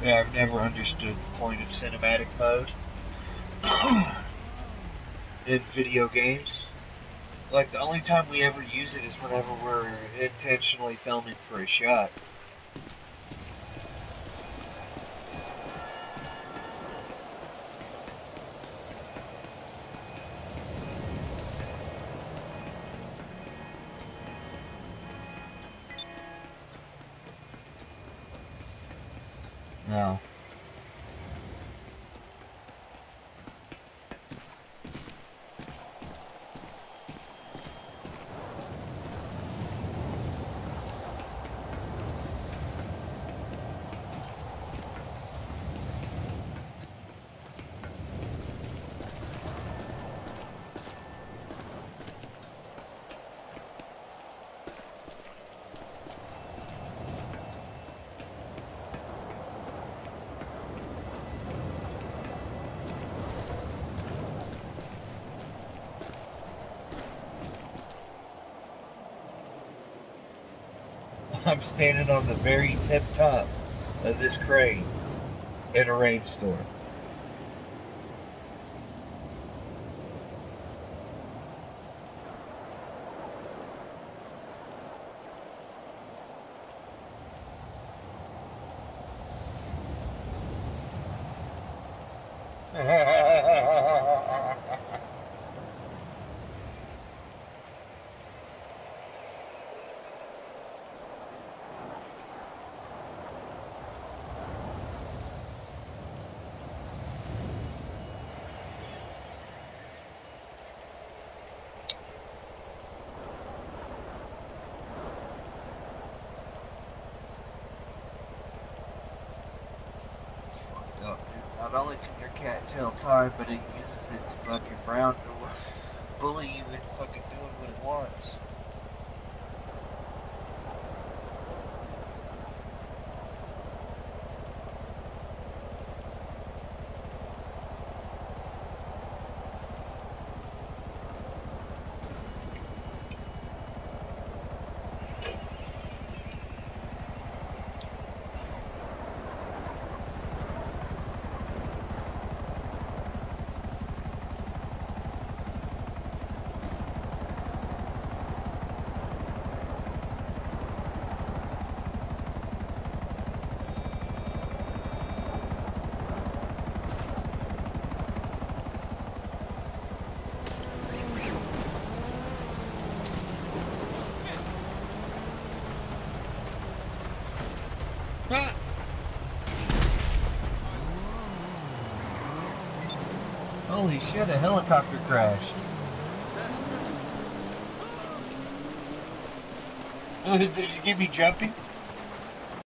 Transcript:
Yeah, I've never understood the point of cinematic mode in video games. Like, the only time we ever use it is whenever we're intentionally filming for a shot. No. I'm standing on the very tip top of this crane in a rainstorm. Not only can your cat tell time, but it uses it to fucking bully you into fucking doing what it wants. Holy shit, a helicopter crashed. Did you give me jumpy?